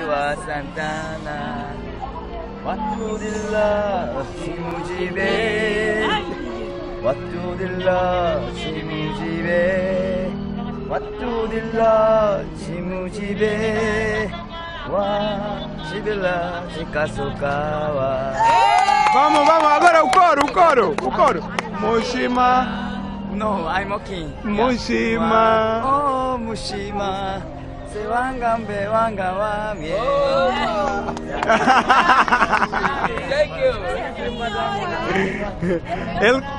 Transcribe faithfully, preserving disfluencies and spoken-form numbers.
Tua Santana. Waktu dillah simujibe, waktu dillah simujibe, waktu dillah simujibe, wa shibila shikasukawa. Vamos, vamos, agora o coro, o coro, o coro. Mushima. No, I'm okay. Mushima. Oh, Mushima. Se wangan be wangan wa mie. Thank you. Ele